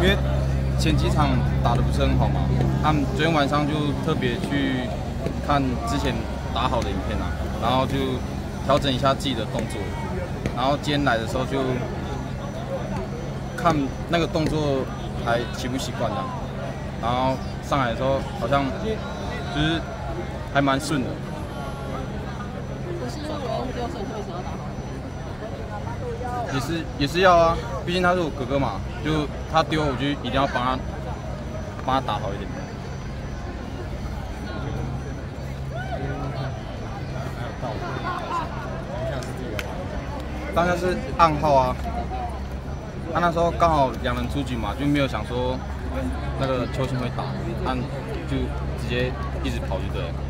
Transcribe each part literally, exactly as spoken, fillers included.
因为前几场打得不是很好嘛，他们昨天晚上就特别去看之前打好的影片啊，然后就调整一下自己的动作，然后今天来的时候就看那个动作还习不习惯的，然后上来的时候好像就是还蛮顺的。 不是因为我丢手就会想要打好。 也是也是要啊，毕竟他是我哥哥嘛，就他丢我就一定要帮他帮他打好一点。当下是暗号啊，他、啊、那时候刚好两人出局嘛，就没有想说那个球星会打，按就直接一直跑就对了。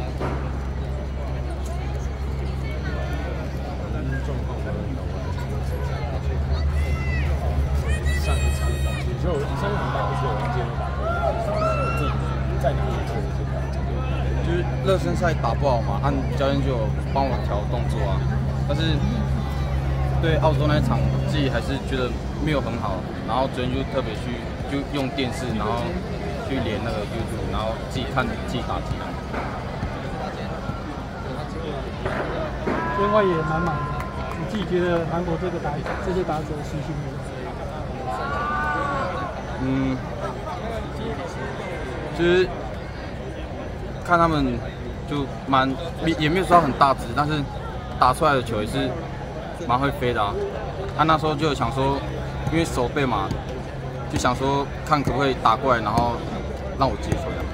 上一场也就上一场打不是我忘记打过，自己在哪里做这个？ 就是热身赛打不好嘛，按教练就有帮我调动作啊，但是对澳洲那一场自己还是觉得没有很好，然后昨天就特别去就用电视，然后去连那个 YouTube， 然后自己看自己打击。 另外也蛮满的，你自己觉得韩国这个打这些打者的习性如何？ 嗯，就是看他们就蛮也没有说很大只，但是打出来的球也是蛮会飞的啊。他、啊、那时候就想说，因为手背嘛，就想说看可不可以打过来，然后让我接球这样。